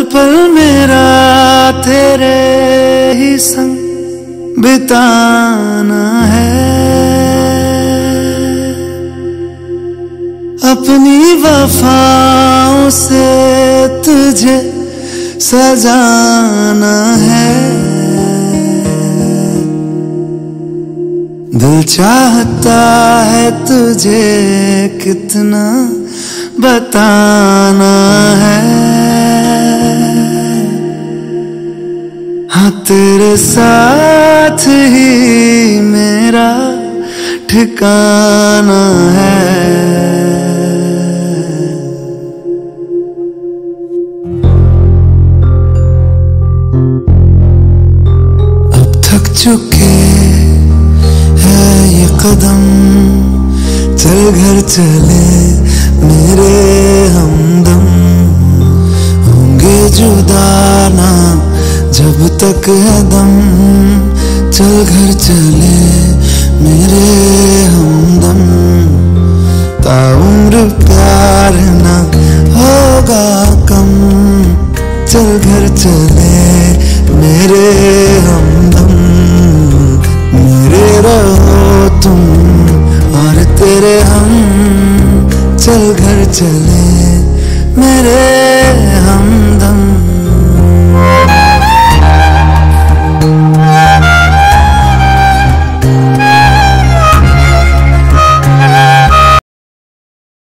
पल मेरा तेरे ही संग बिताना है, अपनी वफाओं से तुझे सजाना है। दिल चाहता है तुझे कितना बताना है, हाँ तेरे साथ ही मेरा ठिकाना है। अब थक चुके हैं ये कदम, चल घर चले मेरे हमदम। होंगे जुदा ना जब तक है दम, चल घर चले मेरे हमदम। ताउम्र प्यार ना होगा कम, चल घर चले मेरे हमदम। मेरे रहो तुम और तेरे हम, चल घर चले मेरे